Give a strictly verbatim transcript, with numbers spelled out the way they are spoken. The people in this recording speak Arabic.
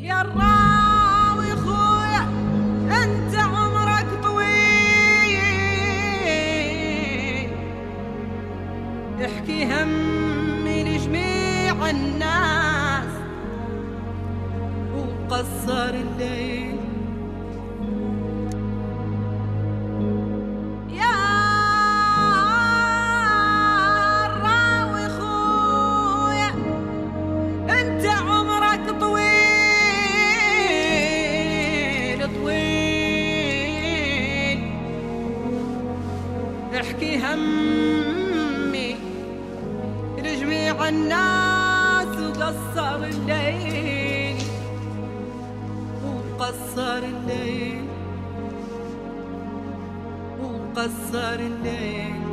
يا الراوي خويا انت عمرك طويل، احكي همي لجميع الناس وقصر الليل. احكي همي لجميع الناس وقصر الليل، وقصر الليل، وقصر الليل.